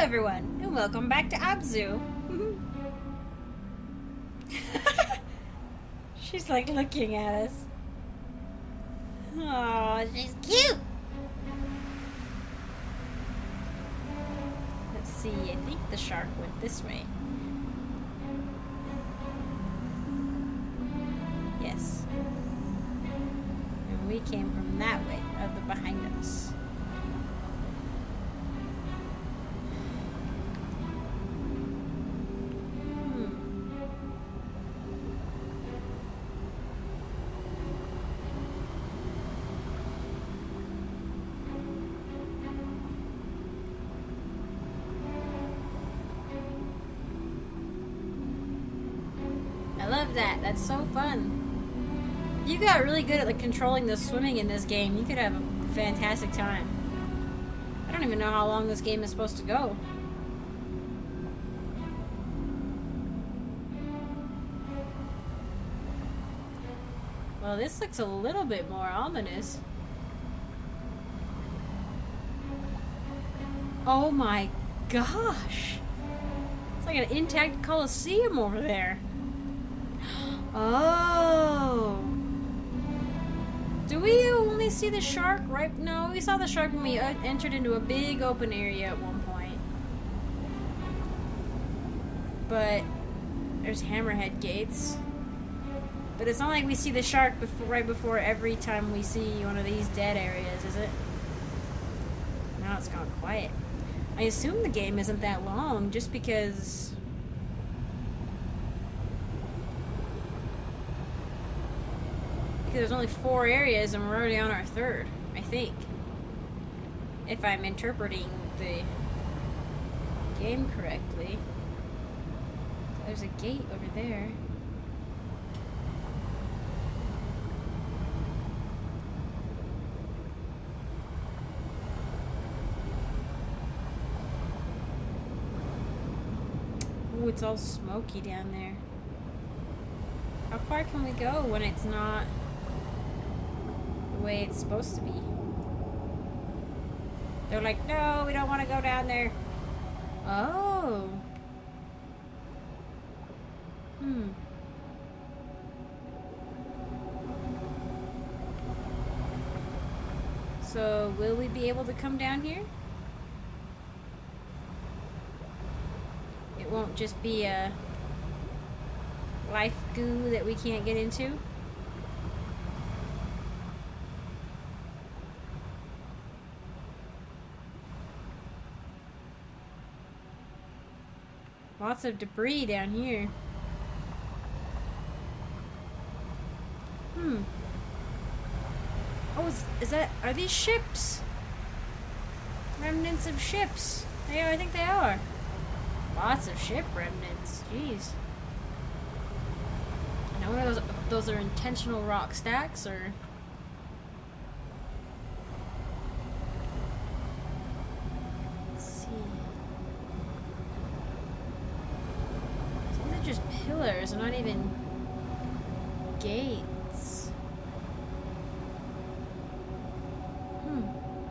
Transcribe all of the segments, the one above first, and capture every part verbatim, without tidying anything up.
everyone, and welcome back to A B Z U. She's like looking at us. Oh, she's cute. Let's see, I think the shark went this way. Yes. And we came from that way, of the behind us. That that's so fun. You got really good at like controlling the swimming in this game. You could have a fantastic time. I don't even know how long this game is supposed to go. Well, this looks a little bit more ominous. Oh my gosh, it's like an intact Coliseum over there. Oh. Do we only see the shark right? No, we saw the shark when we uh, entered into a big open area at one point. But there's hammerhead gates. But it's not like we see the shark before, right before every time we see one of these dead areas, is it? Now it's gone quiet. I assume the game isn't that long just because... There's only four areas and we're already on our third, I think. If I'm interpreting the game correctly. There's a gate over there. Ooh, it's all smoky down there. How far can we go when it's not way it's supposed to be? They're like, no, we don't want to go down there. Oh. Hmm. So, will we be able to come down here? It won't just be a life goo that we can't get into? Lots of debris down here. Hmm. Oh, is, is that... Are these ships? Remnants of ships. Yeah, I think they are. Lots of ship remnants. Jeez. I wonder if those, those are intentional rock stacks, or... Just pillars, and not even gates. Hmm.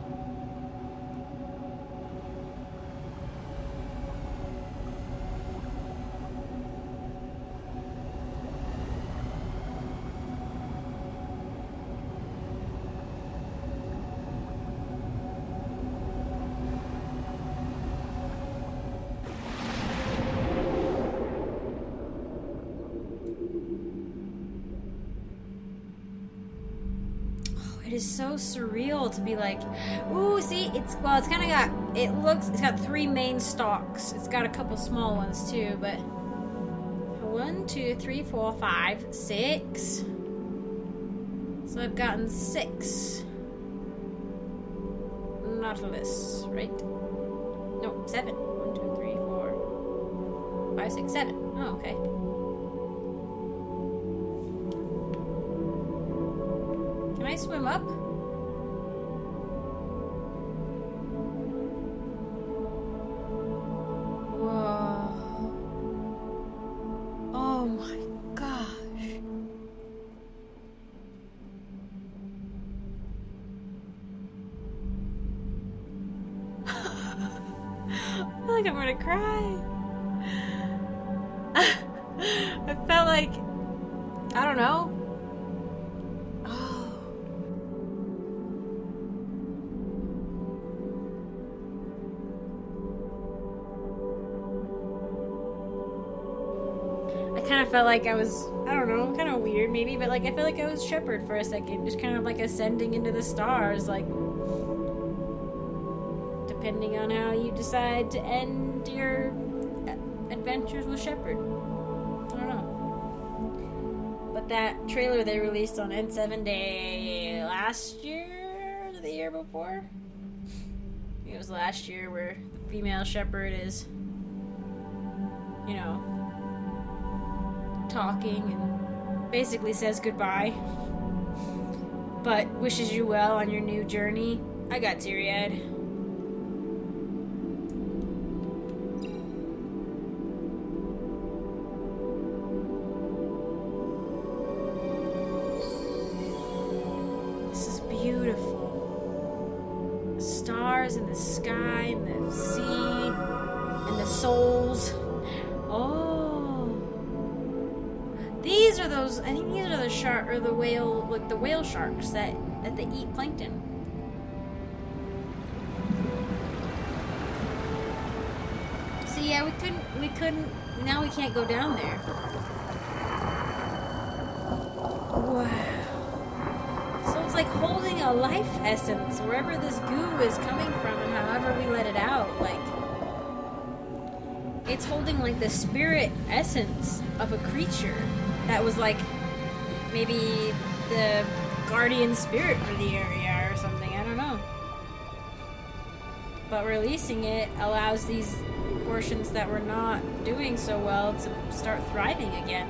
It is so surreal to be like, ooh, see, it's, well, it's kind of got, it looks, it's got three main stalks. It's got a couple small ones too, but one, two, three, four, five, six. So I've gotten six. Nautilus, right? No, seven. One, two, three, four, five, six, seven. Oh, okay. Can I swim up? Whoa. Oh my gosh. like I'm gonna cry. I felt like, I don't know. Oh. I kind of felt like I was, I don't know, kind of weird maybe, but like I felt like I was Shepard for a second, just kind of like ascending into the stars, like depending on how you decide to end your adventures with Shepard. I don't know. But that trailer they released on N seven Day last year, or the year before? I think it was last year, where the female Shepard is, you know, talking and basically says goodbye, but wishes you well on your new journey. I got teary-eyed. This is beautiful. The stars and the sky and the sea and the souls. Oh. These are those, I think these are the shark, or the whale, like the whale sharks that, that they eat plankton. So yeah, we couldn't, we couldn't, now we can't go down there. Wow. So it's like holding a life essence, wherever this goo is coming from and however we let it out, like, it's holding like the spirit essence of a creature that was like maybe the guardian spirit for the area or something, I don't know. But releasing it allows these portions that were not doing so well to start thriving again.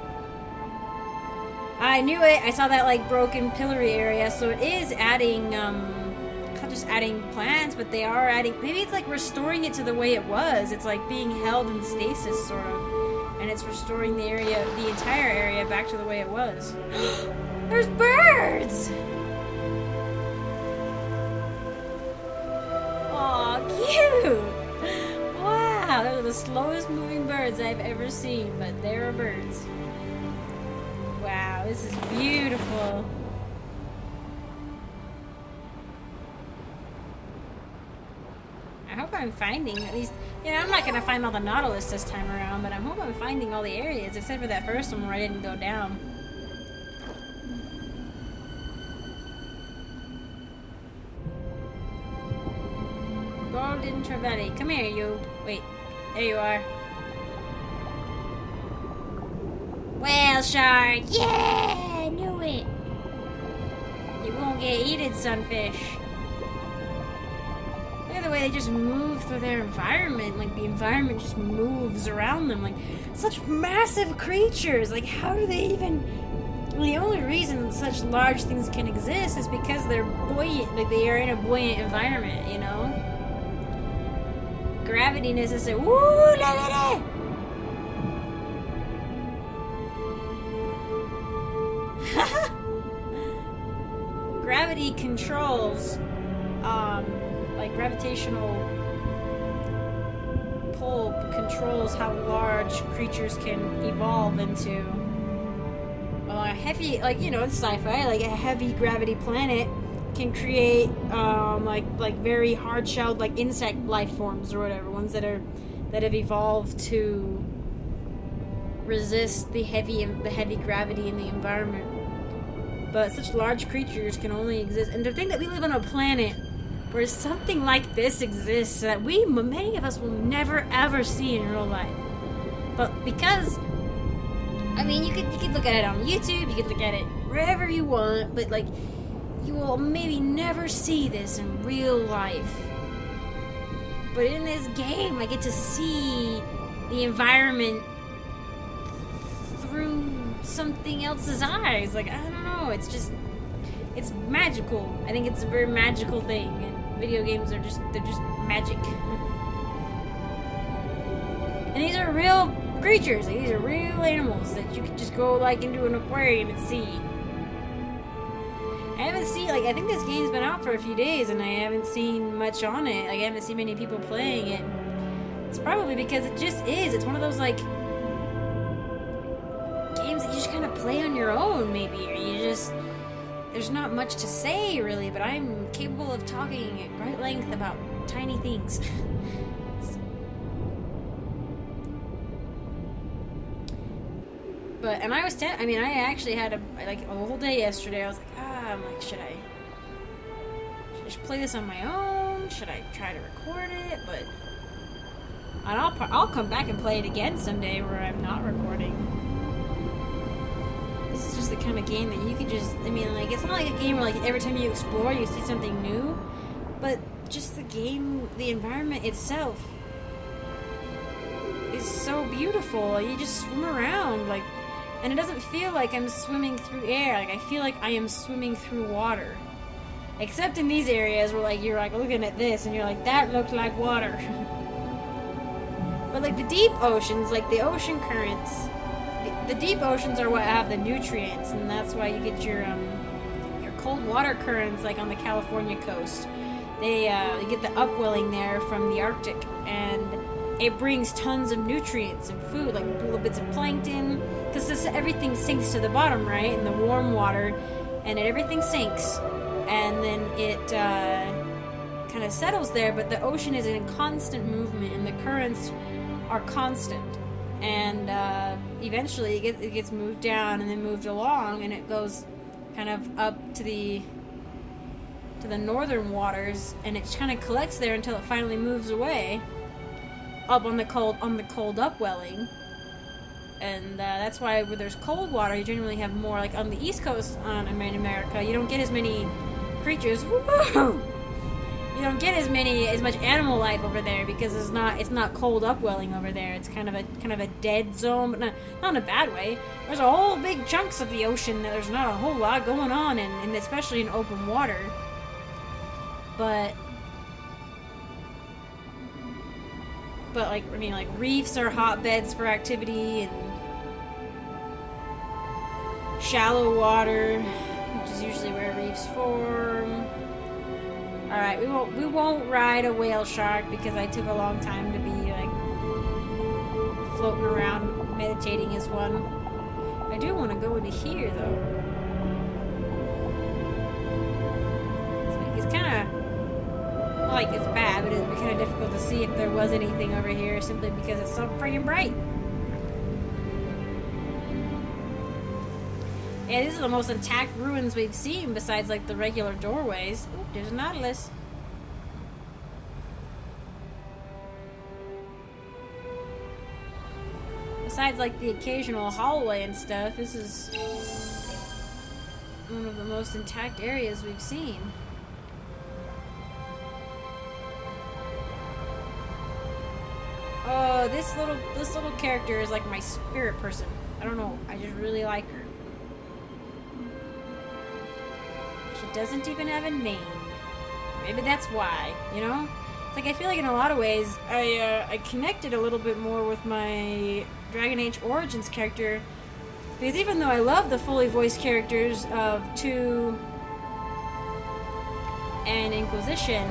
I knew it. I saw that like broken pillory area, so it is adding um not just adding plants, but they are adding, maybe it's like restoring it to the way it was. It's like being held in stasis sort of. And it's restoring the area, the entire area, back to the way it was. There's birds! Aw, cute! Wow, those are the slowest moving birds I've ever seen, but there are birds. Wow, this is beautiful. I hope I'm finding at least, you know, I'm not going to find all the Nautilus this time around, but I hope I'm finding all the areas, except for that first one where I didn't go down. Golden Trevally. Come here, you. Wait, there you are. Whale shark! Yeah! I knew it! You won't get eaten, sunfish. Look at the way they just move through their environment. Like, the environment just moves around them. Like, such massive creatures. Like, how do they even... Well, the only reason such large things can exist is because they're buoyant. Like, they are in a buoyant environment, you know? Gravity necessary. Woo! Look at it! Gravity controls, um, like gravitational pull controls how large creatures can evolve into. Well, a heavy, like, you know, it's sci-fi, like a heavy gravity planet can create, um, like, like very hard-shelled, like insect life forms or whatever, ones that are, that have evolved to resist the heavy, the heavy gravity in the environment. But such large creatures can only exist, and to think that we live on a planet where something like this exists that we, many of us, will never ever see in real life. But because, I mean, you could you could look at it on YouTube, you could look at it wherever you want, but like, you will maybe never see this in real life. But in this game, I get to see the environment through something else's eyes. Like, I don't know, it's just, it's magical. I think it's a very magical thing, and video games are just, they're just magic. And these are real creatures, these are real animals that you could just go like into an aquarium and see. I haven't seen, like, I think this game's been out for a few days and I haven't seen much on it. Like, I haven't seen many people playing it. probably because it just is. It's one of those, like, games that you just kind of play on your own, maybe, or you just... There's not much to say, really, but I'm capable of talking at great length about tiny things. But, and I was, ten I mean, I actually had a, like, a whole day yesterday. I was like, ah, I'm like, should I, should I just play this on my own? Should I try to record it? But, and I'll, I'll come back and play it again someday where I'm not recording. This is just the kind of game that you could just, I mean, like, it's not like a game where, like, every time you explore, you see something new. But just the game, the environment itself is so beautiful. You just swim around, like, and it doesn't feel like I'm swimming through air. Like, I feel like I am swimming through water. Except in these areas where, like, you're, like, looking at this and you're like, that looked like water. But, like, the deep oceans, like, the ocean currents, the, the deep oceans are what have the nutrients, and that's why you get your, um, your cold water currents, like, on the California coast. They, uh, you get the upwelling there from the Arctic, and it brings tons of nutrients and food, like little bits of plankton, because everything sinks to the bottom, right, in the warm water, and it, everything sinks, and then it uh, kind of settles there, but the ocean is in constant movement, and the currents are constant, and uh, eventually it gets, it gets moved down, and then moved along, and it goes kind of up to the to the northern waters, and it kind of collects there until it finally moves away up on the cold on the cold upwelling. And uh, that's why where there's cold water, you generally have more, like on the East Coast on in America, you don't get as many creatures. Woo! You don't get as many as much animal life over there because it's not it's not cold upwelling over there. It's kind of a kind of a dead zone, but not not in a bad way. There's a whole big chunks of the ocean that there's not a whole lot going on, and, and especially in open water. But but like I mean, like reefs are hotbeds for activity, and shallow water, which is usually where reefs form. All right, we won't we won't ride a whale shark because I took a long time to be like floating around meditating as one. I do want to go into here though. It's, it's kind of like it's bad, but it'd be kind of difficult to see if there was anything over here simply because it's so freaking bright. Yeah, these are the most intact ruins we've seen besides, like, the regular doorways. Oop, there's a Nautilus. Besides, like, the occasional hallway and stuff, this is one of the most intact areas we've seen. Oh, this little, this little character is, like, my spirit person. I don't know, I just really like her. Doesn't even have a name. Maybe that's why, you know? It's like I feel like in a lot of ways I uh, I connected a little bit more with my Dragon Age Origins character, because even though I love the fully voiced characters of two and Inquisition,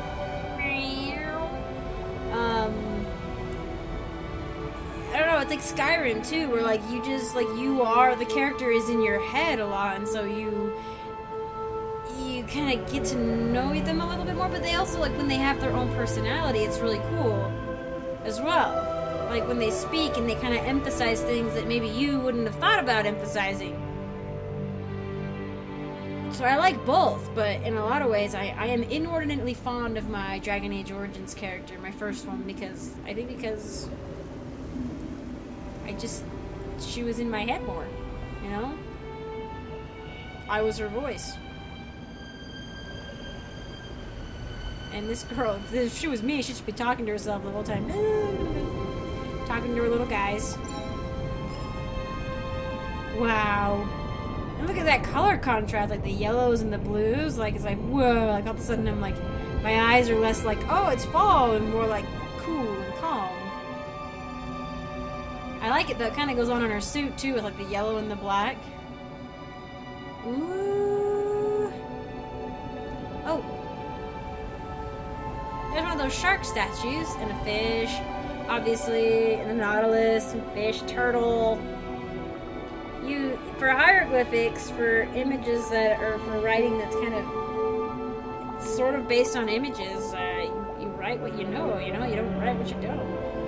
um, I don't know, it's like Skyrim too, where like you just like you are the character is in your head a lot, and so you. You kind of get to know them a little bit more, but they also, like, when they have their own personality, it's really cool as well. Like, when they speak and they kind of emphasize things that maybe you wouldn't have thought about emphasizing. So I like both, but in a lot of ways, I, I am inordinately fond of my Dragon Age Origins character, my first one, because, I think because I just, she was in my head more, you know? I was her voice. And this girl, if she was me, she should be talking to herself the whole time. Talking to her little guys. Wow. And look at that color contrast, like the yellows and the blues. Like, it's like, whoa. Like, all of a sudden I'm like, my eyes are less like, oh, it's fall, and more like cool and calm. I like it though. It kind of goes on in her suit too, with like the yellow and the black. Ooh. Oh. There's one of those shark statues, and a fish, obviously, and a nautilus, and fish, turtle. You, for hieroglyphics, for images that are for writing that's kind of sort of based on images, uh, you, you write what you know, you know, you don't write what you don't.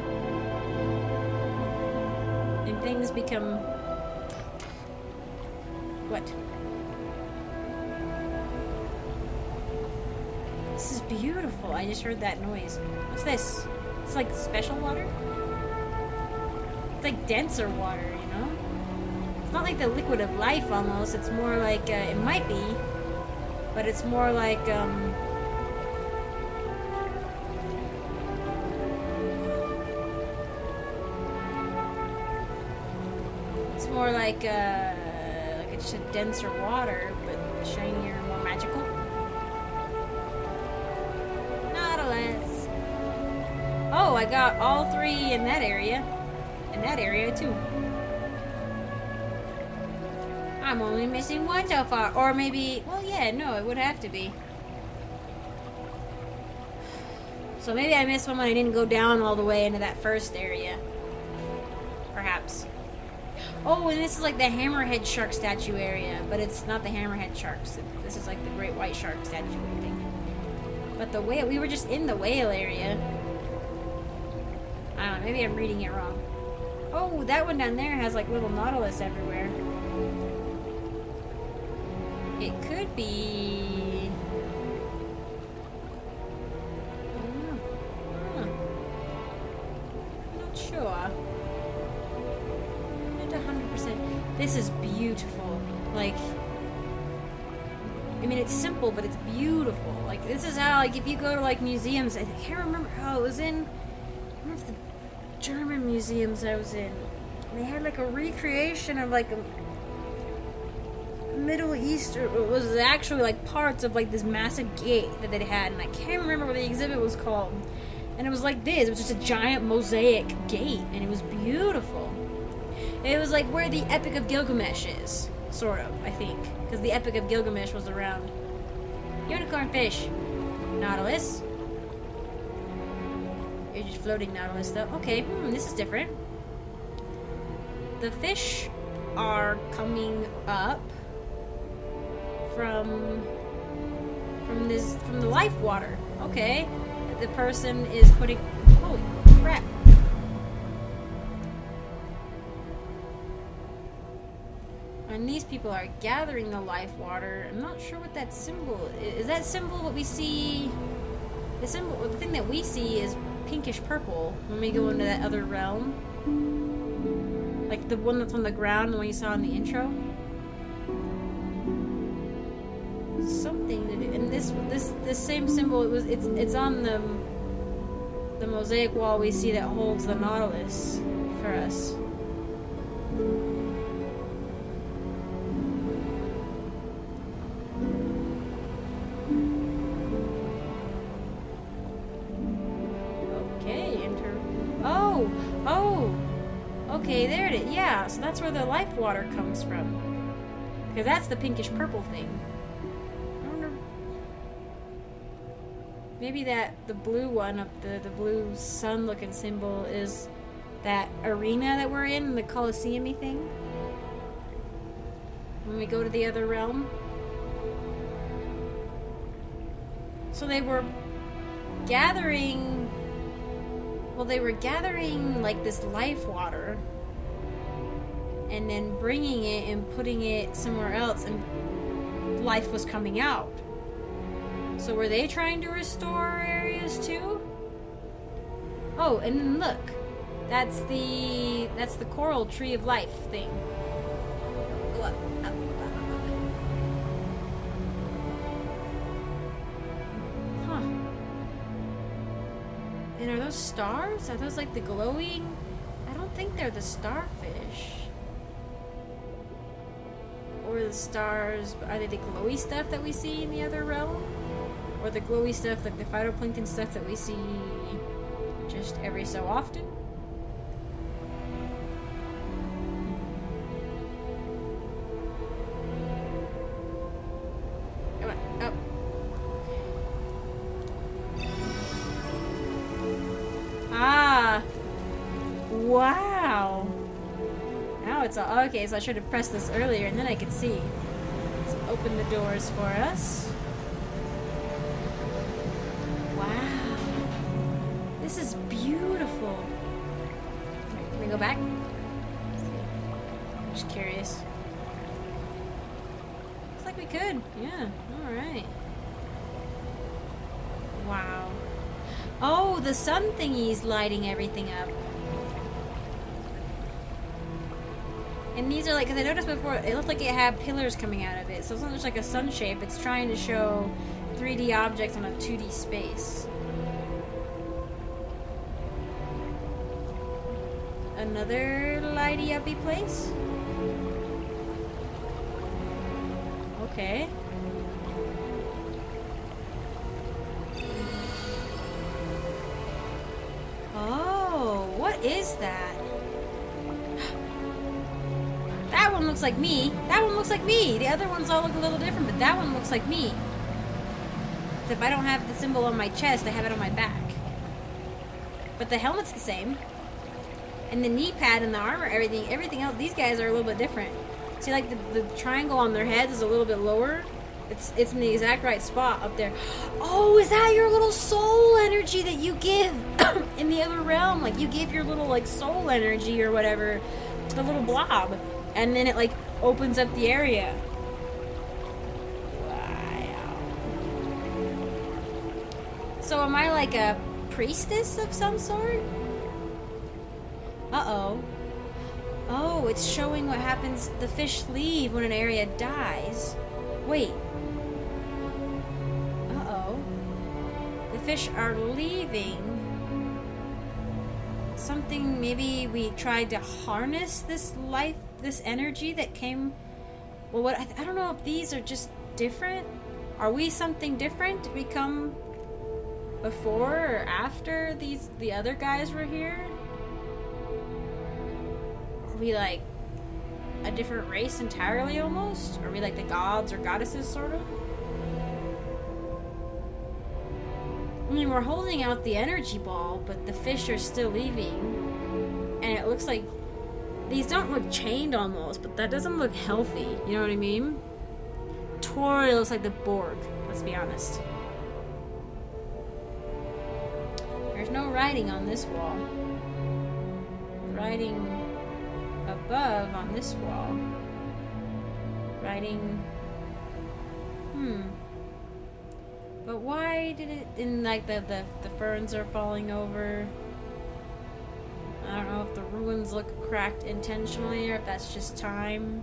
And things become... What? This is beautiful. I just heard that noise. What's this? It's like special water? It's like denser water, you know? It's not like the liquid of life almost. It's more like, uh, it might be, but it's more like, um... it's more like, uh... like it's just a denser water, but shinier and more magical. Nautilus. Oh, I got all three in that area. In that area, too. I'm only missing one so far. Or maybe... Well, yeah, no, it would have to be. So maybe I missed one when I didn't go down all the way into that first area. Perhaps. Oh, and this is like the hammerhead shark statue area. But it's not the hammerhead sharks. This is like the great white shark statue thing. But the whale... We were just in the whale area. I don't know, maybe I'm reading it wrong. Oh, that one down there has like little nautilus everywhere. It could be... I don't know. Huh. I'm not sure. Not one hundred percent. This is beautiful. Like... I mean, it's simple, but it's beautiful. Like, this is how, like, if you go to, like, museums... I can't remember how it was in... One of the German museums I was in. They had, like, a recreation of, like, a... Middle East, or it was actually like parts of like this massive gate that they had, and I can't remember what the exhibit was called. And it was like this, it was just a giant mosaic gate, and it was beautiful. It was like where the Epic of Gilgamesh is, sort of, I think, because the Epic of Gilgamesh was around. Unicorn fish. Nautilus. You're just floating nautilus though. Okay, hmm, this is different. The fish are coming up from from this from the life water. Okay. The person is putting holy crap. And these people are gathering the life water. I'm not sure what that symbol is. Is that symbol what we see? The symbol the thing that we see is pinkish purple when we go into that other realm. Like the one that's on the ground, the one you saw in the intro. Something to do, and this this this same symbol, it was it's it's on the the mosaic wall we see that holds the nautilus for us. Okay, enter. Oh, oh, okay, there it is. Yeah, so that's where the life water comes from, because that's the pinkish purple thing. Maybe that, the blue one, up the, the blue sun-looking symbol is that arena that we're in, the Colosseum-y thing. When we go to the other realm. So they were gathering, well they were gathering like this life water and then bringing it and putting it somewhere else, and life was coming out. So were they trying to restore areas too? Oh, and then look. That's the that's the coral tree of life thing. Go up, up, up, up, up. Huh. And are those stars? Are those like the glowing? I don't think they're the starfish. Or the stars, are they the glowy stuff that we see in the other realm? Or the glowy stuff, like the phytoplankton stuff that we see just every so often. Come on, up. uh... Wow. Now it's all... Okay, so I should have pressed this earlier and then I could see. Let's open the doors for us. Wow. This is beautiful. Can we go back? I'm just curious. Looks like we could. Yeah, alright. Wow. Oh, the sun thingy's lighting everything up. And these are like, because I noticed before, it looked like it had pillars coming out of it. So it's not just like a sun shape, it's trying to show three D objects on a two D space. Another lighty-uppy place? Okay. Oh, what is that? That one looks like me. That one looks like me. The other ones all look a little different, but that one looks like me. Except I don't have the symbol on my chest, I have it on my back. But the helmet's the same. And the knee pad and the armor, everything, everything else, these guys are a little bit different. See, like, the, the triangle on their heads is a little bit lower. It's it's in the exact right spot up there. Oh, is that your little soul energy that you give in the other realm? Like, you give your little, like, soul energy or whatever to the little blob. And then it, like, opens up the area. Wow. So am I, like, a priestess of some sort? Uh-oh. Oh, it's showing what happens. The fish leave when an area dies. Wait. Uh-oh. The fish are leaving. Something, maybe we tried to harness this life, this energy that came... Well, what I, I don't know if these are just different. Are we something different? Did we come before or after these the other guys were here? Are we like a different race entirely almost? Are we like the gods or goddesses sort of? I mean, we're holding out the energy ball, but the fish are still leaving. And it looks like these don't look chained almost, but that doesn't look healthy. You know what I mean? Totally looks like the Borg, let's be honest. There's no writing on this wall. Writing above on this wall. Writing... Hmm. But why did it... And like the, the, the ferns are falling over. I don't know if the ruins look cracked intentionally or if that's just time.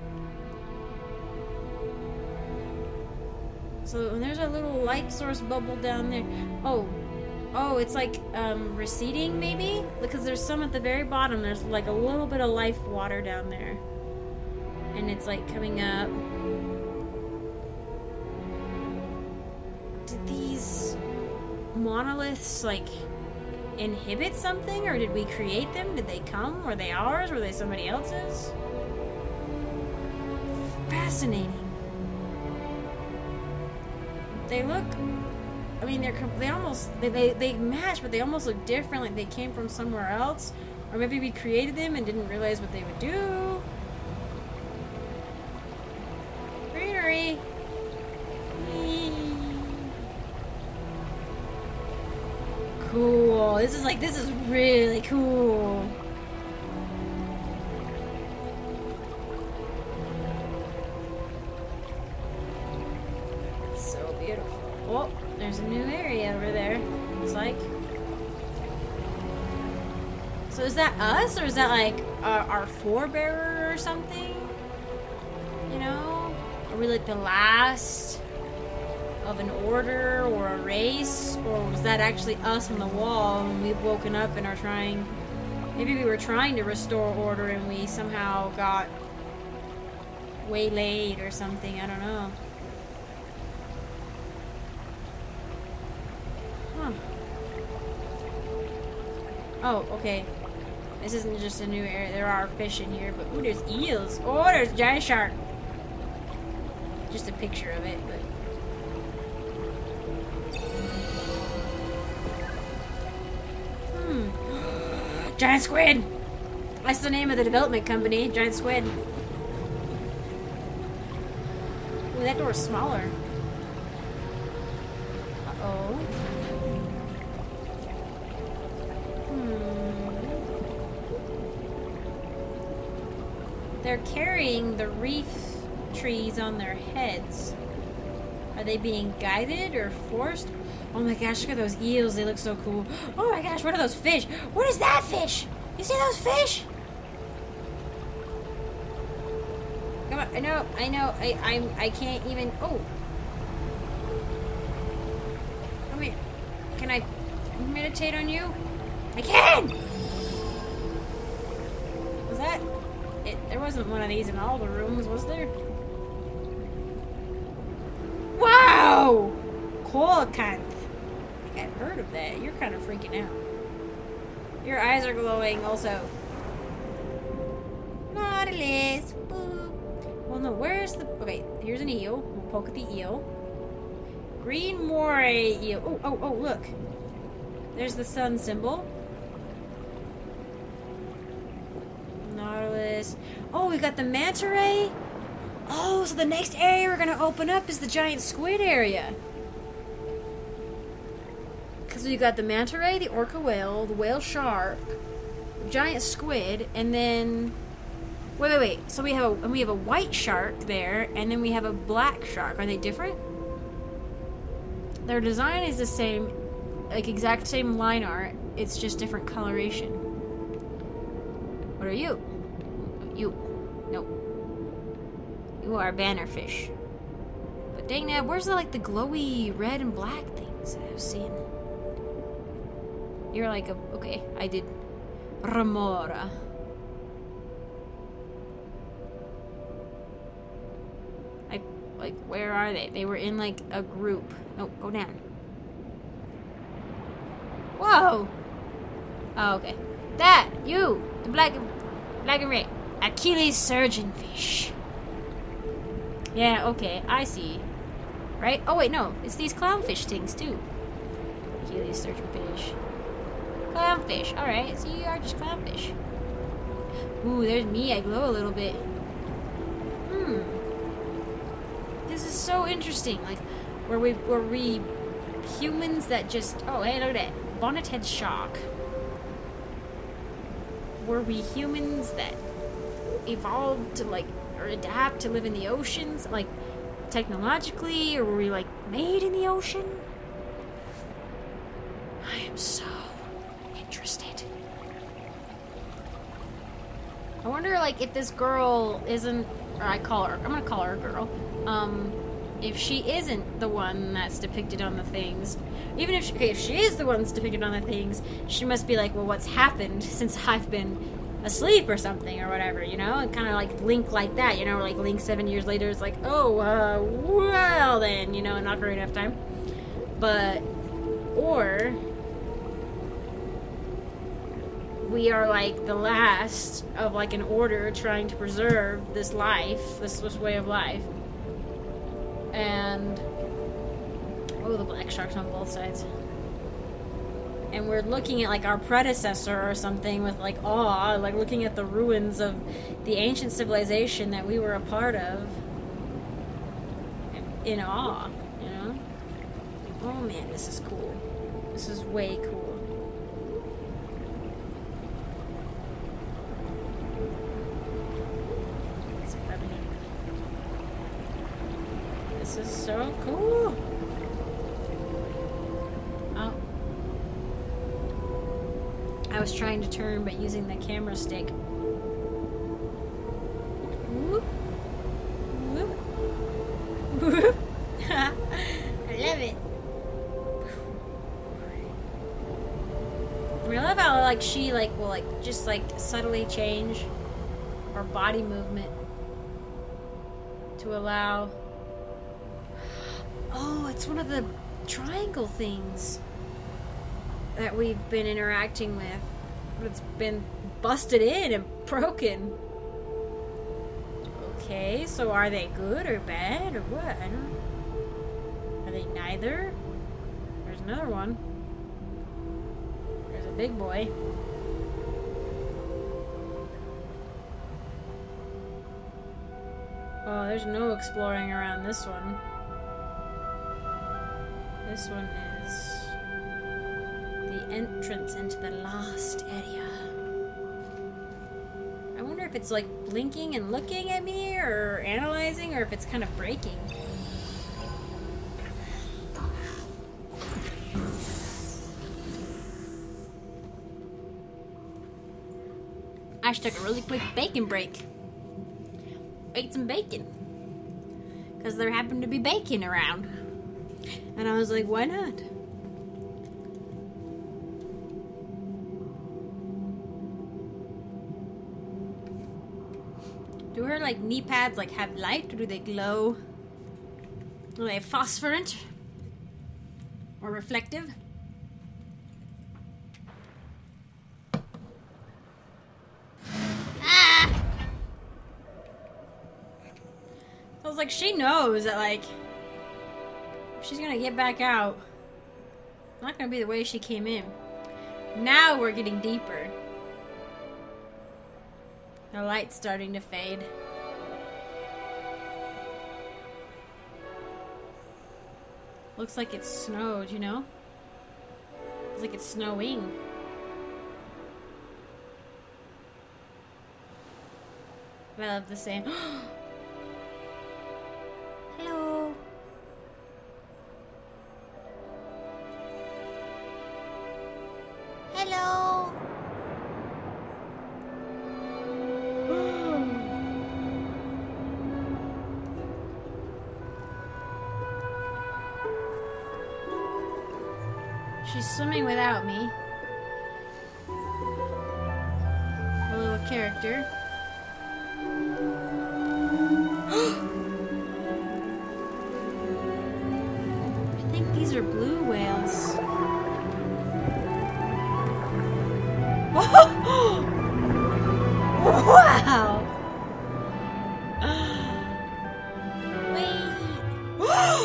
So and there's a little light source bubble down there. Oh. Oh, it's like um, receding maybe? Because there's some at the very bottom. There's like a little bit of life water down there. And it's like coming up. Did these monoliths like inhibit something? Or did we create them? Did they come? Were they ours? Were they somebody else's? Fascinating. They look... I mean, they're they almost they, they they match, but they almost look different. Like they came from somewhere else, or maybe we created them and didn't realize what they would do. Greenery. Cool. This is like this is really cool. It's so beautiful. Oh. There's a new area over there, looks like. So is that us, or is that like uh, our forebearer or something? You know? Are we like the last of an order or a race? Or was that actually us on the wall and we've woken up and are trying... Maybe we were trying to restore order and we somehow got waylaid or something, I don't know. Huh. Oh, okay. This isn't just a new area. There are fish in here, but ooh, there's eels. Oh, there's a giant shark. Just a picture of it, but... Hmm. Giant squid! That's the name of the development company, Giant Squid. Ooh, that door's smaller. Uh-oh. Hmm. They're carrying the reef trees on their heads. Are they being guided or forced? Oh my gosh, look at those eels. They look so cool. Oh my gosh, what are those fish? What is that fish? You see those fish? Come on, I know, I know, I, I'm, I can't even, oh. Come here. Can I meditate on you? I can! Was that, it, there wasn't one of these in all the rooms, was there? Wow! Coelacanth. I think I've heard of that. You're kind of freaking out. Your eyes are glowing also. Nautilus. Boop. Well, no, where's the... Okay, here's an eel. We'll poke at the eel. Green moray eel. Oh, oh, oh, look. There's the sun symbol. Nautilus. Oh, we got the manta ray. Oh, so the next area we're going to open up is the giant squid area. Because we've got the manta ray, the orca whale, the whale shark, the giant squid, and then... Wait, wait, wait. So we have a we have a white shark there, and then we have a black shark. Are they different? Their design is the same, like exact same line art. It's just different coloration. What are you? You. Nope. You are a bannerfish. But dang that, where's the like the glowy red and black things that I was seeing? You're like a okay, I did remora. I like where are they? They were in like a group. Oh, go down. Whoa! Oh, okay. That, you, the black black and red. Achilles surgeonfish. Yeah, okay, I see. Right? Oh wait, no, it's these clownfish things too. Achilles surgeonfish. Clownfish. Alright, so you are just clownfish. Ooh, there's me. I glow a little bit. Hmm. This is so interesting. Like, were we were we humans that just oh hey look at that. Bonnet head shark. Were we humans that evolved to like or adapt to live in the oceans, like technologically, or were we like made in the ocean? I am so interested. I wonder, like, if this girl isn't, or I call her, I'm gonna call her a girl, um, if she isn't the one that's depicted on the things, even if she, okay, if she is the one that's depicted on the things, she must be like, well, what's happened since I've been asleep or something, or whatever, you know, and kind of like Link like that, you know, like Link seven years later is like, oh, uh, well then, you know, not for enough time, but, or we are like the last of like an order trying to preserve this life, this, this way of life. And oh, the black sharks on both sides. And we're looking at like our predecessor or something with like awe, like looking at the ruins of the ancient civilization that we were a part of. In awe, you know? Oh man, this is cool. This is way cool. This is so cool. Oh. I was trying to turn, but using the camera stick. Whoop. Whoop. Whoop. I love it. I love how, like, she, like, will, like, just, like, subtly change her body movement to allow... Oh, it's one of the triangle things that we've been interacting with. But it's been busted in and broken. Okay, so are they good or bad or what? I don't know. Are they neither? There's another one. There's a big boy. Oh, there's no exploring around this one. This one is the entrance into the lost area. I wonder if it's like blinking and looking at me or analyzing, or if it's kind of breaking. I just took a really quick bacon break. Ate some bacon. Because there happened to be bacon around. And I was like, why not? Do her like knee pads like have light, or do they glow? Are they phosphorant? Or reflective? Ah! I was like, she knows that like if she's gonna get back out, it's not gonna be the way she came in. Now we're getting deeper. The light's starting to fade. Looks like it snowed, you know? Looks like it's snowing. I love the same. Hello. Hello. She's swimming without me. A little character. I think these are blue whales. Wow! Wait.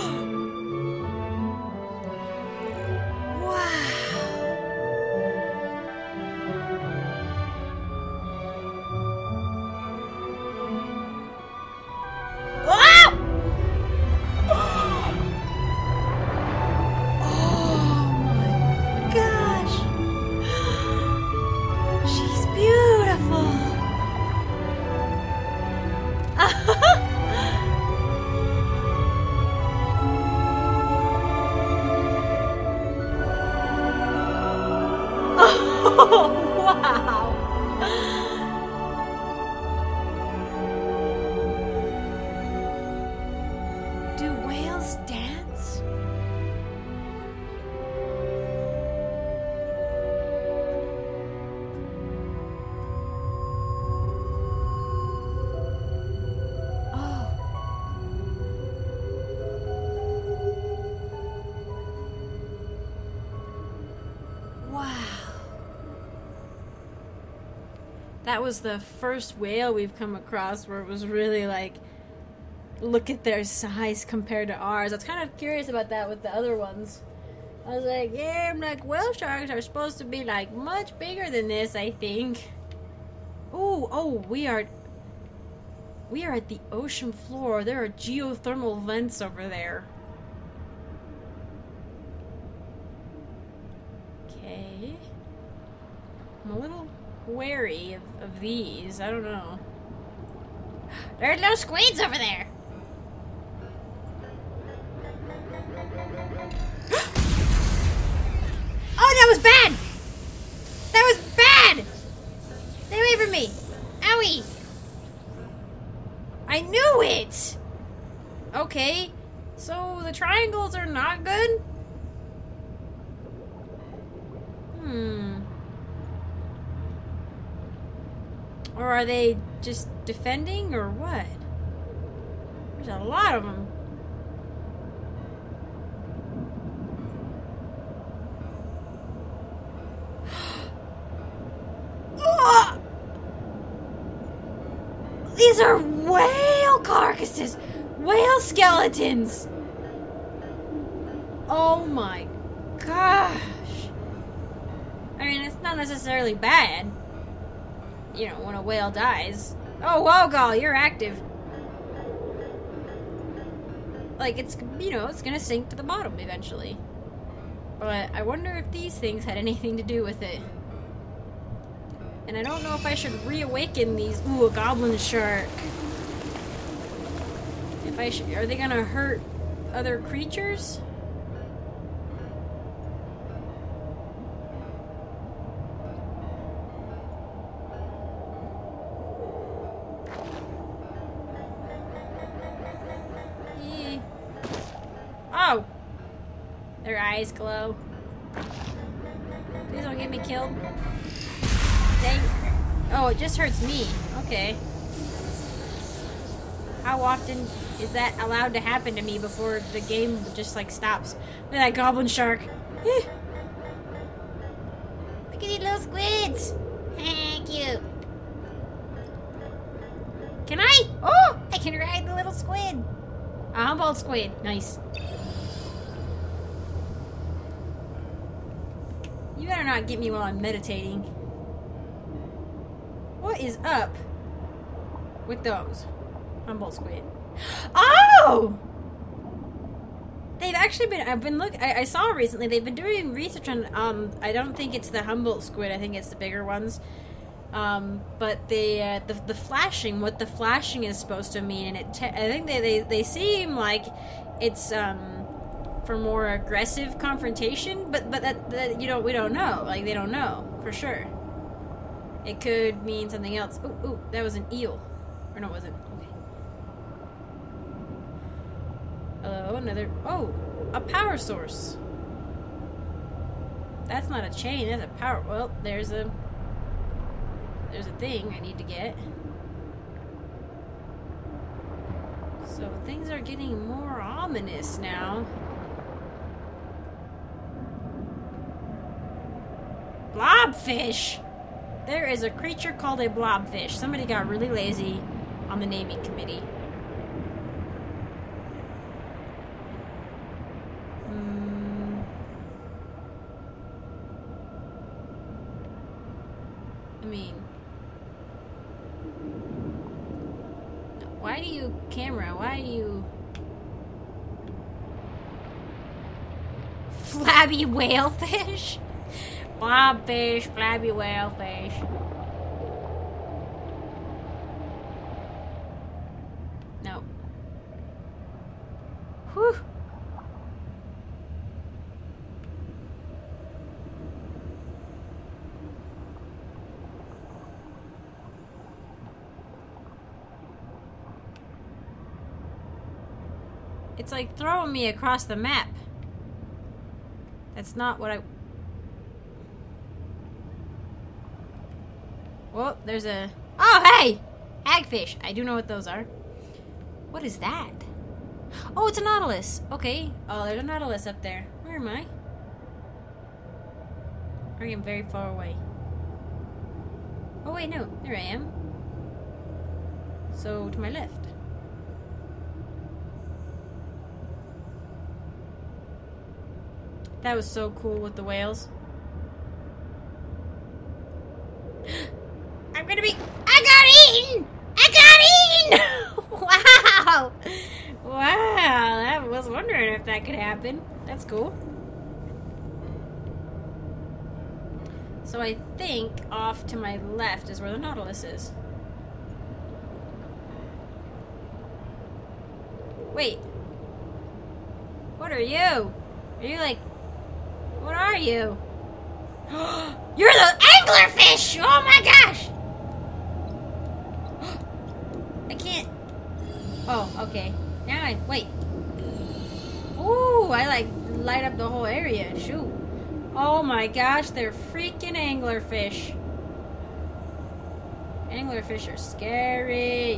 That was the first whale we've come across where it was really like, look at their size compared to ours. I was kind of curious about that with the other ones. I was like, yeah, I'm like, whale sharks are supposed to be like much bigger than this, I think. Oh, oh, we are, we are at the ocean floor. There are geothermal vents over there. Okay. I'm a little wary of, of these. I don't know. There's no squids over there. Oh, that was bad. That was bad. Stay away from me. Owie. I knew it. Okay. So the triangles are not good? Hmm. Or are they just defending, or what? There's a lot of them. Oh! These are whale carcasses! Whale skeletons! Oh my gosh. I mean, it's not necessarily bad. You know, when a whale dies. Oh, Wogal, you're active. like, it's, you know, it's gonna sink to the bottom eventually. But I wonder if these things had anything to do with it. And I don't know if I should reawaken these. Ooh, a goblin shark. If I should, are they gonna hurt other creatures? Yeah. Oh! Their eyes glow. Please don't get me killed. Dang. Oh, it just hurts me. Okay. How often is that allowed to happen to me before the game just like stops? Look at that goblin shark. Look at these little squids. Cute. Can I? Oh, I can ride the little squid. A Humboldt squid. Nice. You better not get me while I'm meditating. What is up with those? Humboldt squid. Oh! They've actually been, I've been look. I, I saw recently, they've been doing research on, um, I don't think it's the Humboldt squid, I think it's the bigger ones. Um, but the, uh, the, the flashing, what the flashing is supposed to mean, and it, te I think they, they, they seem like it's, um, for more aggressive confrontation, but, but that, that, you know, we don't know. Like, they don't know, for sure. It could mean something else. Ooh, ooh, that was an eel. Or no, it wasn't. Okay. Hello, another... Oh, a power source. That's not a chain, that's a power... Well, there's a... There's a thing I need to get. So things are getting more ominous now. Blobfish! There is a creature called a blobfish. Somebody got really lazy on the naming committee. Hmm. I mean... Why do you... Camera, why do you... Flabby whalefish? Blobfish, flabby whalefish. No. Whew. It's like throwing me across the map. That's not what I... Well, there's a... Oh, hey! Hagfish. I do know what those are. What is that? Oh, it's a nautilus. Okay. Oh, there's a nautilus up there. Where am I? I am very far away. Oh, wait, no. There I am. So, to my left. That was so cool with the whales. I'm gonna be... I got eaten! I got eaten! Wow! Wow, I was wondering if that could happen. That's cool. So I think off to my left is where the Nautilus is. Wait. What are you? Are you like... What are you? You're the anglerfish! Oh my gosh! I can't... Oh, okay. Now I... Wait. Ooh, I like light up the whole area. Shoot. Oh my gosh, they're freaking anglerfish. Anglerfish are scary.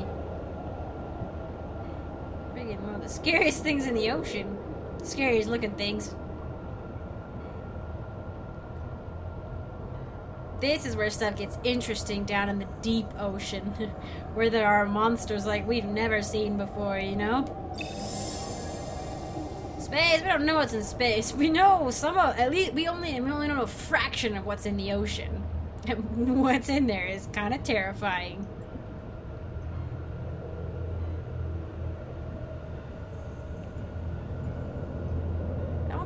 Freaking one of the scariest things in the ocean. Scariest looking things. This is where stuff gets interesting, down in the deep ocean, where there are monsters like we've never seen before, you know? Space, we don't know what's in space. We know some of, at least, we only, we only know a fraction of what's in the ocean. And what's in there is kind of terrifying.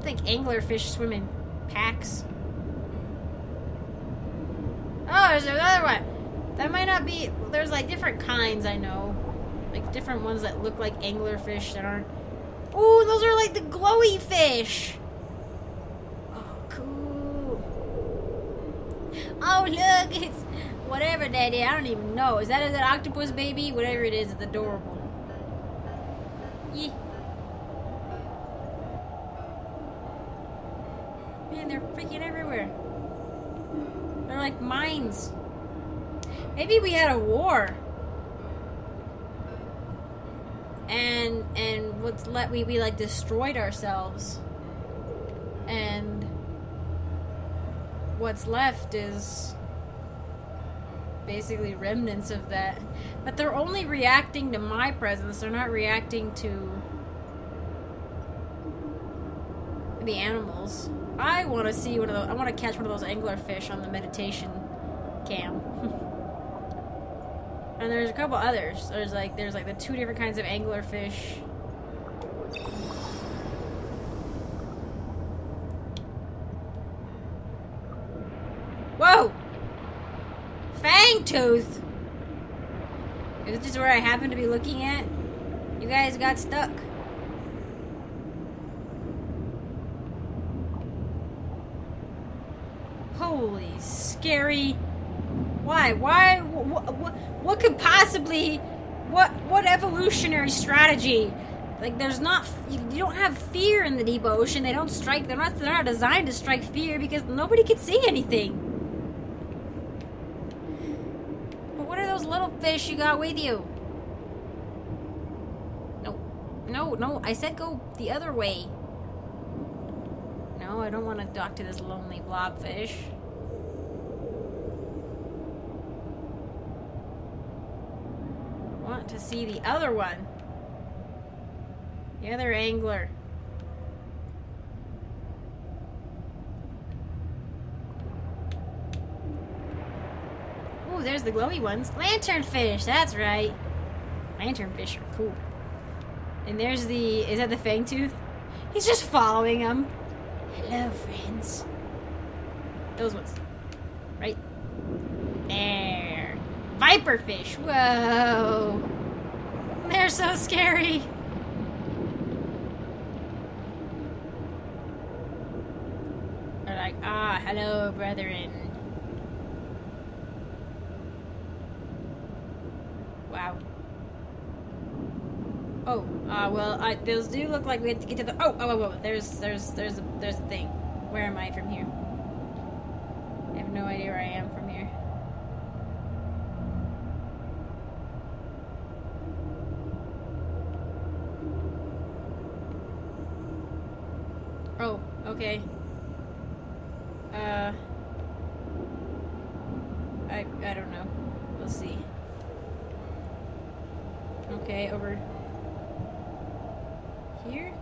don't think anglerfish swim in packs. Oh, there's another one. That might not be... There's like different kinds, I know. Like different ones that look like anglerfish that aren't... Ooh, those are like the glowy fish. Oh, cool. Oh, look, it's whatever that is. I don't even know. Is that an octopus baby? Whatever it is, it's adorable. Yeah. Man, they're freaking everywhere. They're like mines. Maybe we had a war. And and what's let we we like destroyed ourselves. And what's left is basically remnants of that. But they're only reacting to my presence. They're not reacting to the animals. I want to see one of those. I want to catch one of those anglerfish on the meditation cam. And there's a couple others. There's like there's like the two different kinds of anglerfish. Whoa! Fangtooth! Is this just where I happen to be looking at? You guys got stuck. Holy scary. Why? Why? What, what, what could possibly... What what evolutionary strategy? Like, there's not... You, you don't have fear in the deep ocean. They don't strike... They're not, they're not designed to strike fear because nobody can see anything. But what are those little fish you got with you? No. No, no. I said go the other way. No, I don't want to talk to this lonely blobfish. I want to see the other one. The other angler. Ooh, there's the glowy ones. Lanternfish, that's right. Lanternfish are cool. And there's the... Is that the fangtooth? He's just following them. Hello, friends. Those ones. Right there. Viperfish. Whoa. They're so scary. They're like, ah, hello, brethren. Wow. Oh, uh, well, I, those do look like we have to get to the... Oh, oh, oh, oh, there's, there's, there's a, there's a thing. Where am I from here? I have no idea where I am from here. Oh, okay. Uh... I, I don't know. We'll see. Okay, over... here?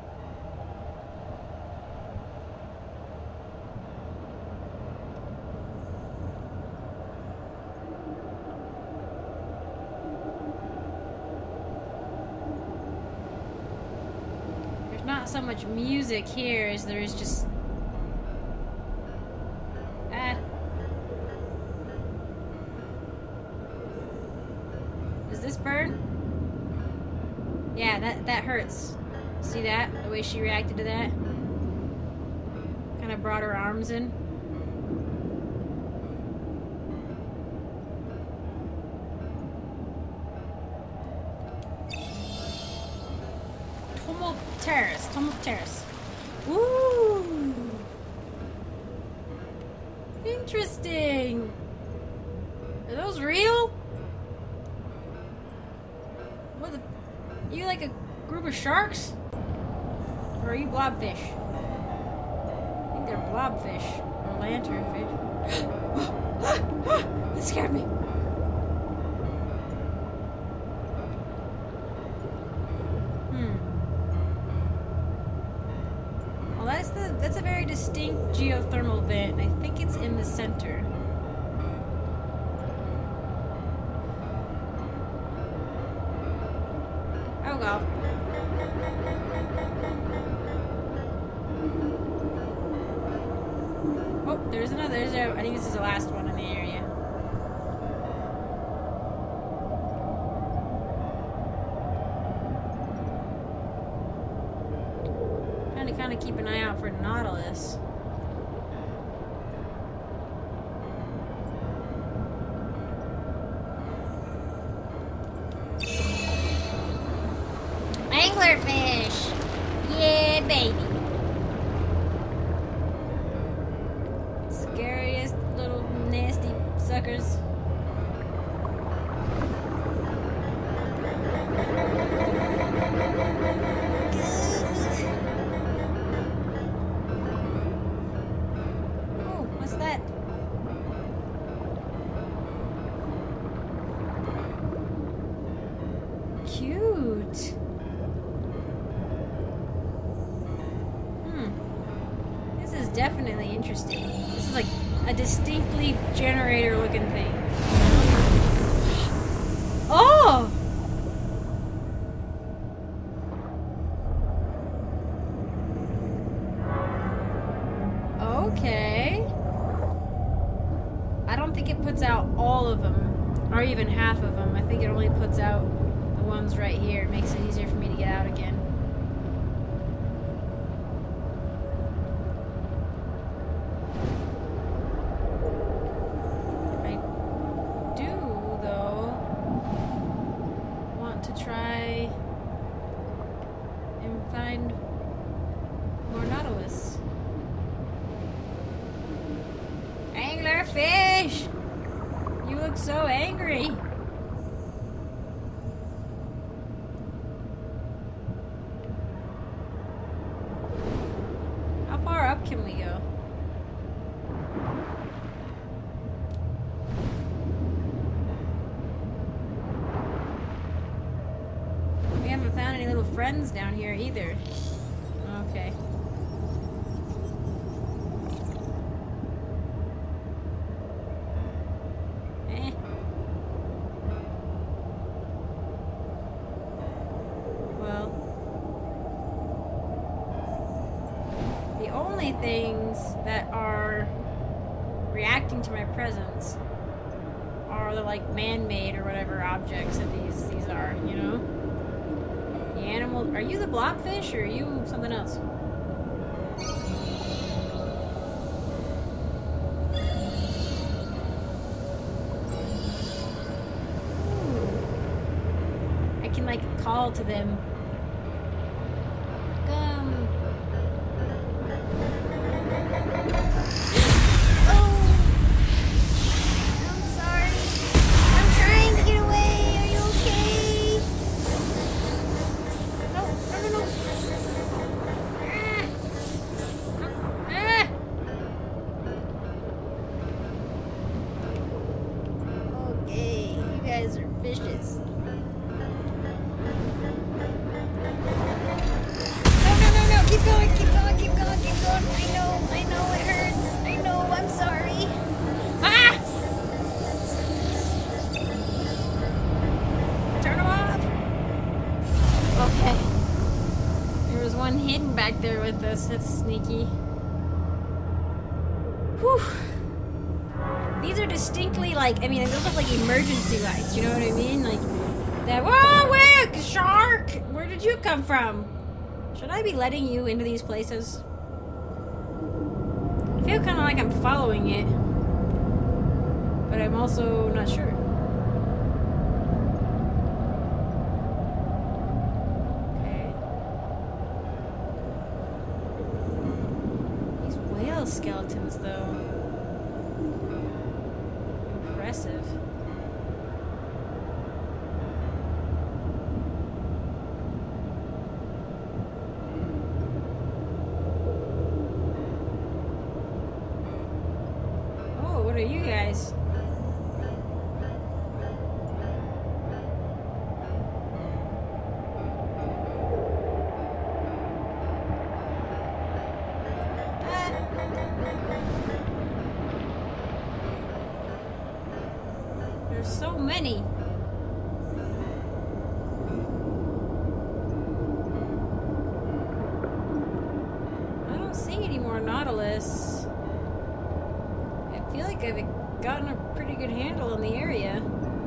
There's not so much music here as there is just... Ah. Does this burn? Yeah, that, that hurts. See that? The way she reacted to that? Kind of brought her arms in. Tumultuous. Tumultuous. Ooh! Interesting! Are those real? What the... You like a group of sharks? Or are you blobfish? I think they're blobfish. Or lanternfish. That scared me. Hmm. Well, that's the that's a very distinct geothermal vent. I think it's in the center. Oh well. Oh, there's another. There's a. I think this is the last one in the area. Trying to kind of keep an eye out for Nautilus. Anglerfish! Yeah, baby! Scariest little nasty suckers. Oh, what's that? Cute! Definitely interesting. This is like a distinctly generator looking thing. Oh! Okay. I don't think it puts out all of them, or even half of them. I think it only puts out the ones right here. It makes it easier for me to get out again. Anglerfish! You look so angry. How far up can we go? We haven't found any little friends down here either. Okay. Things that are reacting to my presence are the like man-made or whatever objects that these these are, you know? The animal. Are you the blobfish or are you something else? Ooh. I can like call to them. There with us. That's sneaky. Whew. These are distinctly like, I mean, those look like emergency lights, you know what I mean? Like, that, whoa, wait, shark! Where did you come from? Should I be letting you into these places? I feel kind of like I'm following it, but I'm also not sure. Skeletons, though. Impressive. Oh, what are you guys? There's so many. I don't see any more Nautilus. like I've gotten a pretty good handle on the area.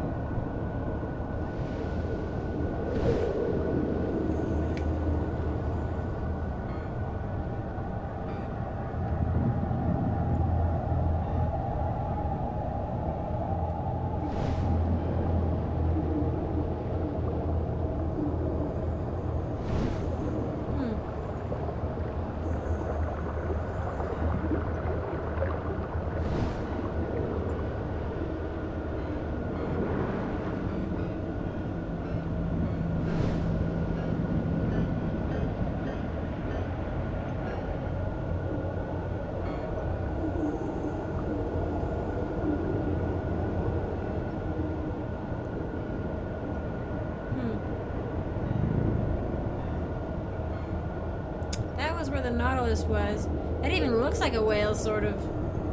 Where the Nautilus was. It even looks like a whale, sort of.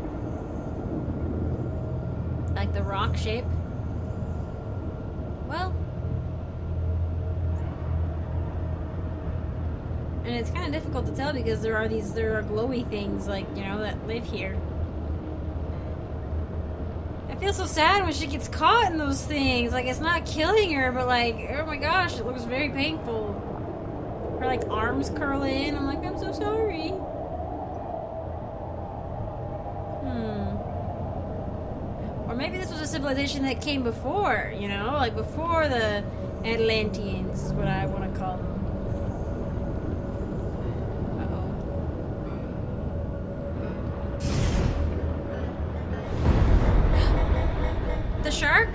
Like the rock shape. Well. And it's kind of difficult to tell because there are these, there are glowy things, like, you know, that live here. I feel so sad when she gets caught in those things. Like, it's not killing her, but like, oh my gosh, it looks very painful. Her, like, arms curl in. I'm like, I'm so sorry. Hmm. Or maybe this was a civilization that came before, you know? Like, before the Atlanteans, is what I want to call them. Uh-oh. The shark?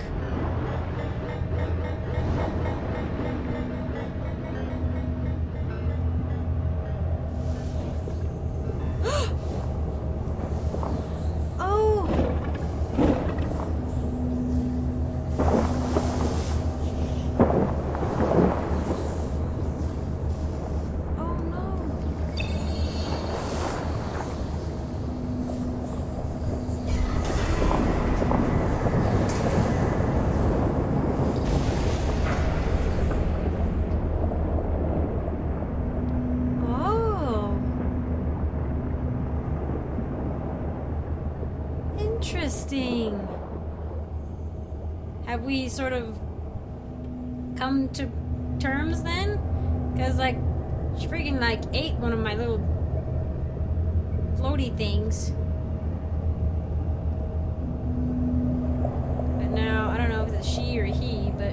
Interesting. Have we sort of come to terms then? Because, like, she freaking, like, ate one of my little floaty things. But now, I don't know if it's a she or a he, but...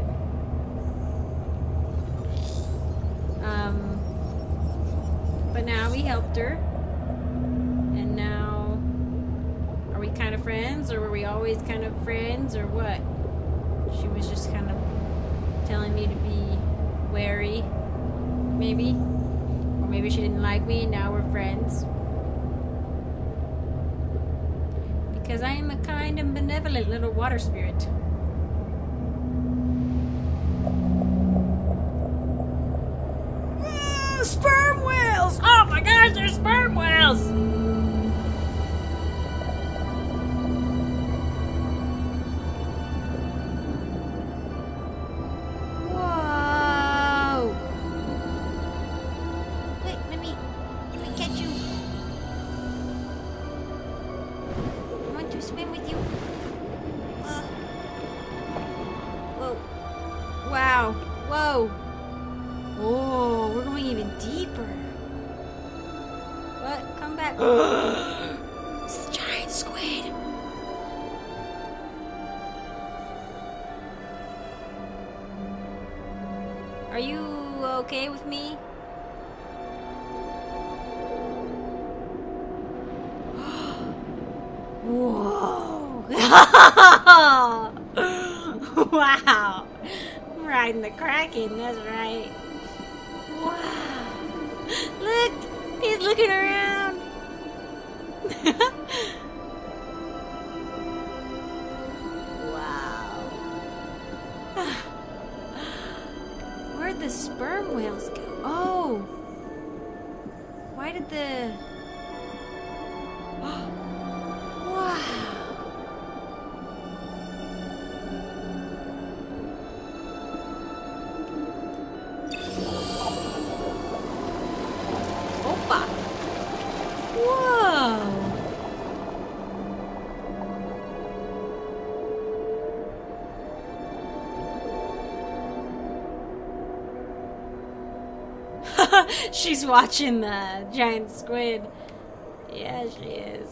Um... But now we helped her. And now... Are we kind of friends, or were we always kind of friends, or what? She was just kind of telling me to be wary, maybe? Or maybe she didn't like me and now we're friends. Because I am a kind and benevolent little water spirit. Ooh, sperm whales! Oh my gosh, there's sperm whales! It's the giant squid. Are you okay with me? Whoa. Wow. I'm riding the Kraken, that's right. Wow. Look, he's looking around. Wow. Where'd the sperm whales go? Oh. Why did the... Wow. Opa. Whoa. She's watching the giant squid. Yeah, she is.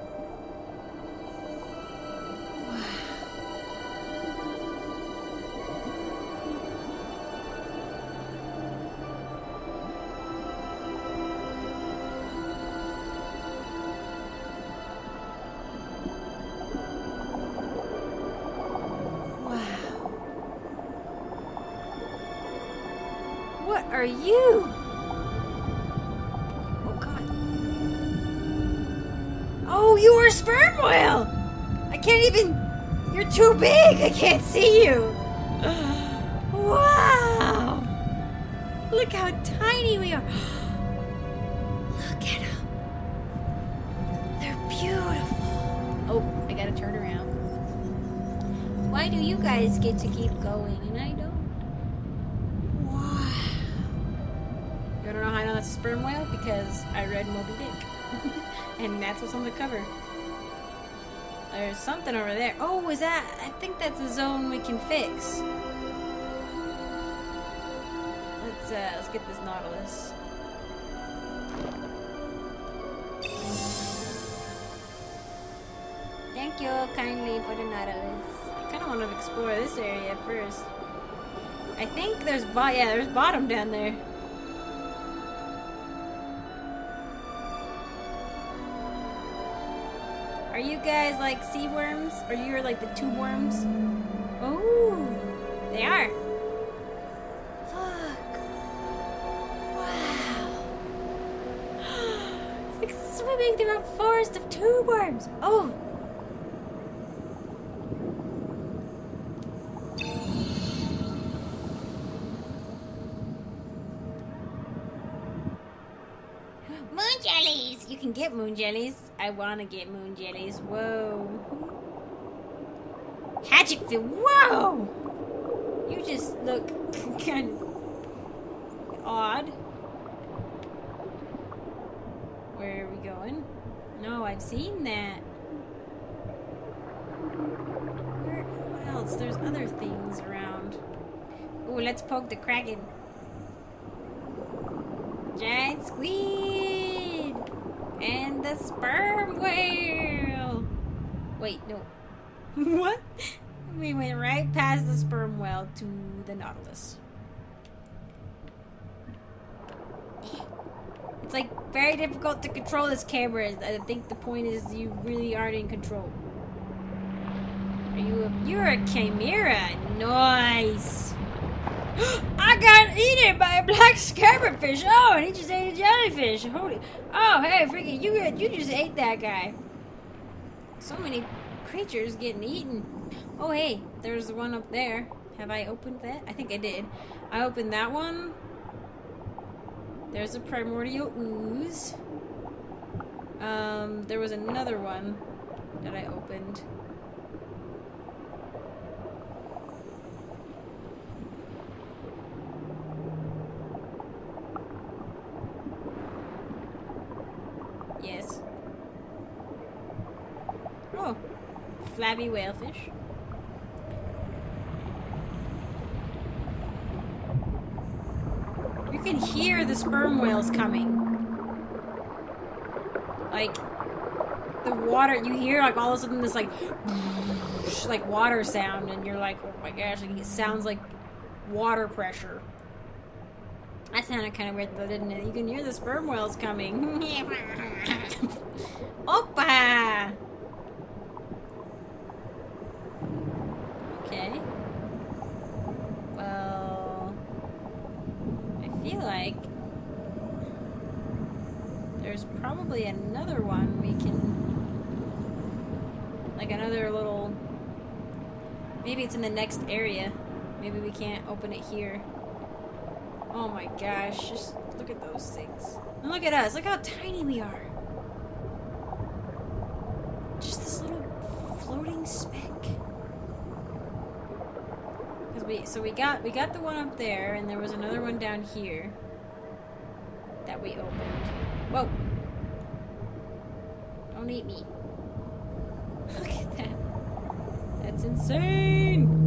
What are you? Oh god. Oh, you are a sperm whale! I can't even... You're too big! I can't see you! Wow! Look how tiny we are! Look at them! They're beautiful! Oh, I gotta turn around. Why do you guys get to keep going and I don't? You wanna know how I know that's a sperm whale? Because I read Moby Dick. And that's what's on the cover. There's something over there. Oh, is that? I think that's a zone we can fix. Let's uh, let's get this Nautilus. Thank you kindly for the Nautilus. I kind of want to explore this area first. I think there's bo yeah, there's bottom down there. Are you guys like sea worms? Or you're like the tube worms? Oh, they are. Look. Wow. It's like swimming through a forest of tube worms. Oh. Moon jellies! You can get moon jellies. I want to get moon jellies. Whoa. Hatchetfield. Whoa! You just look kind of odd. Where are we going? No, I've seen that. Where, what else? There's other things around. Ooh, let's poke the Kraken. Giant squid! And the sperm whale! Wait, no. What? We went right past the sperm whale to the Nautilus. It's like very difficult to control this camera. I think the point is you really aren't in control. Are you a, you're a chimera. Nice! I got eaten by a black scarabfish. Oh, and he just ate a jellyfish. Holy! Oh, hey, freaking! You you just ate that guy. So many creatures getting eaten. Oh, hey, there's one up there. Have I opened that? I think I did. I opened that one. There's a primordial ooze. Um, there was another one that I opened. Yes. Oh, flabby whalefish. You can hear the sperm whales coming. Like, the water, you hear like all of a sudden this like, like water sound and you're like, oh my gosh, like, it sounds like water pressure. That sounded kind of weird though, didn't it? You can hear the sperm whales coming. Oppa! Okay. Well, I feel like there's probably another one we can, like another little, maybe it's in the next area. Maybe we can't open it here. Oh my gosh, just look at those things. And look at us, look how tiny we are. Just this little floating speck. Cause we, so we got, we got the one up there, and there was another one down here that we opened. Whoa. Don't eat me. Look at that. That's insane.